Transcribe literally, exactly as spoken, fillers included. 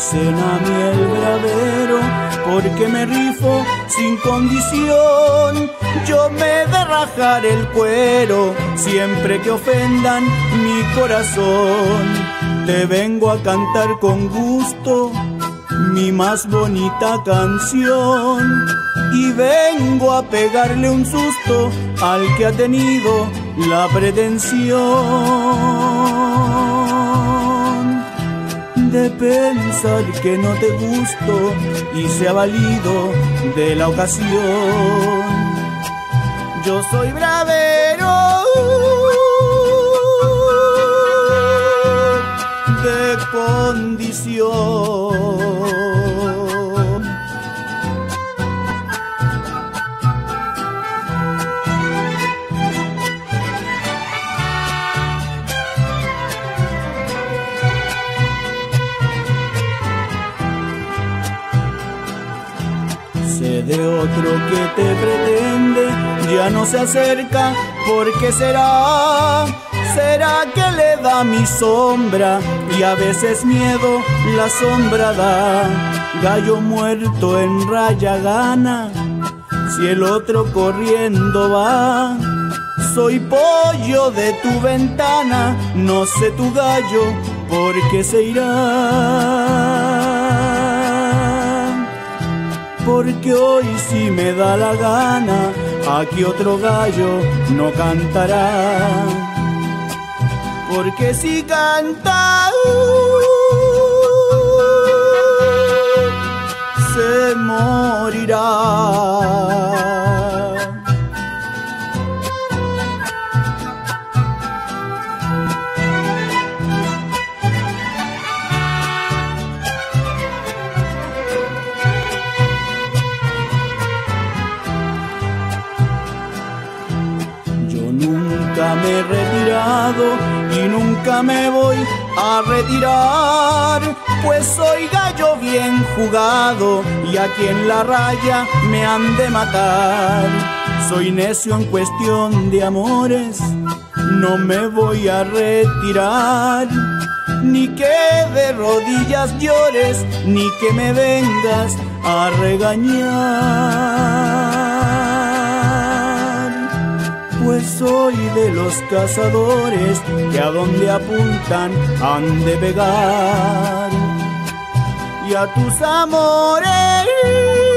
dicen a mí el bravero, porque me rifo sin condición. Yo me de rajar el cuero siempre que ofendan mi corazón. Te vengo a cantar con gusto mi más bonita canción, y vengo a pegarle un susto al que ha tenido la pretensión de pensar que no te gusto y se ha valido de la ocasión. Yo soy bravero de condición. Sé de otro que te pretende, ya no se acerca, ¿por qué será? ¿Será que le da mi sombra? Y a veces miedo la sombra da. Gallo muerto en raya gana, si el otro corriendo va. Soy pollo de tu ventana, no sé tu gallo por qué se irá. Porque hoy si me da la gana, aquí otro gallo no cantará. Porque si canta, uh, se morirá. Nunca me he retirado y nunca me voy a retirar, pues soy gallo bien jugado y aquí en la raya me han de matar. Soy necio en cuestión de amores, no me voy a retirar, ni que de rodillas llores, ni que me vengas a regañar. Pues soy de los cazadores que a donde apuntan han de pegar. Y a tus amores